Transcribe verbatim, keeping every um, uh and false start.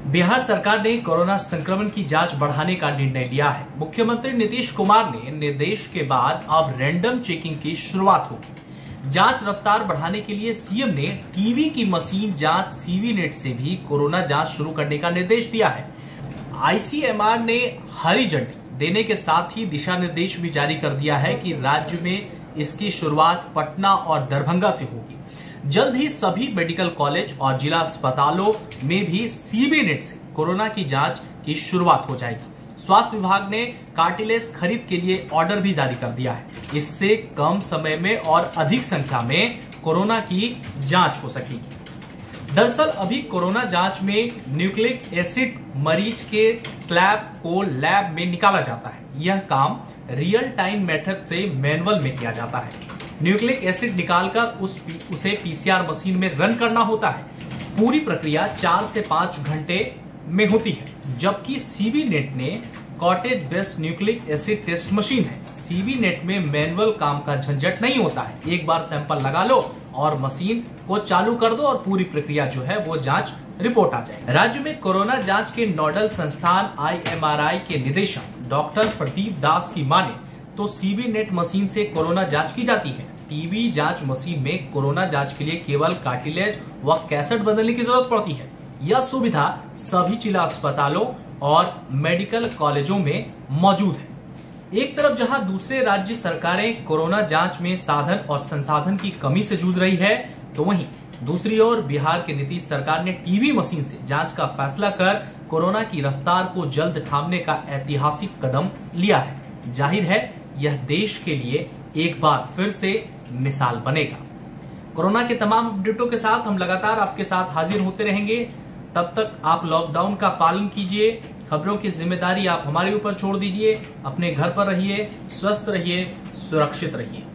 बिहार सरकार ने कोरोना संक्रमण की जांच बढ़ाने का निर्णय लिया है। मुख्यमंत्री नीतीश कुमार ने निर्देश के बाद अब रैंडम चेकिंग की शुरुआत होगी। जांच रफ्तार बढ़ाने के लिए सीएम ने टीवी की मशीन जांच सीवी नेट से भी कोरोना जांच शुरू करने का निर्देश दिया है। आईसीएमआर ने हरी झंडी देने के साथ ही दिशा निर्देश भी जारी कर दिया है कि राज्य में इसकी शुरुआत पटना और दरभंगा से होगी। जल्द ही सभी मेडिकल कॉलेज और जिला अस्पतालों में भी सीवी नेट से कोरोना की जांच की शुरुआत हो जाएगी। स्वास्थ्य विभाग ने कार्टिलेज खरीद के लिए ऑर्डर भी जारी कर दिया है। इससे कम समय में और अधिक संख्या में कोरोना की जांच हो सकेगी। दरअसल अभी कोरोना जांच में न्यूक्लिक एसिड मरीज के स्लैब को लैब में निकाला जाता है। यह काम रियल टाइम मेथड से मैनुअल में किया जाता है। न्यूक्लिक एसिड निकालकर उस उसे पीसीआर मशीन में रन करना होता है। पूरी प्रक्रिया चार से पांच घंटे में होती है, जबकि सीवी नेट ने cartridge based nucleic acid test machine है। सीवी नेट में मैनुअल काम का झंझट नहीं होता है। एक बार सैंपल लगा लो और मशीन को चालू कर दो और पूरी प्रक्रिया जो है वो जांच रिपोर्ट आ जाए। राज्य में कोरोना जांच के नोडल संस्थान आईएमआरआई के निदेशक डॉक्टर प्रदीप दास की माने तो सीवी नेट मशीन से कोरोना जांच की जाती है। टीबी जांच मशीन में कोरोना जांच के लिए केवल कार्टिलेज व कैसेट बदलने की जरूरत पड़ती है। यह सुविधा सभी जिला अस्पतालों और मेडिकल कॉलेजों में मौजूद है। एक तरफ जहां दूसरे राज्य सरकारें कोरोना जांच में साधन और संसाधन की कमी से जूझ रही है, तो वहीं दूसरी ओर बिहार के नीतीश सरकार ने टीबी मशीन से जांच का फैसला कर कोरोना की रफ्तार को जल्द थामने का ऐतिहासिक कदम लिया है। जाहिर है यह देश के लिए एक बार फिर से मिसाल बनेगा। कोरोना के तमाम अपडेटों के साथ हम लगातार आपके साथ हाजिर होते रहेंगे। तब तक आप लॉकडाउन का पालन कीजिए। खबरों की जिम्मेदारी आप हमारे ऊपर छोड़ दीजिए। अपने घर पर रहिए, स्वस्थ रहिए, सुरक्षित रहिए।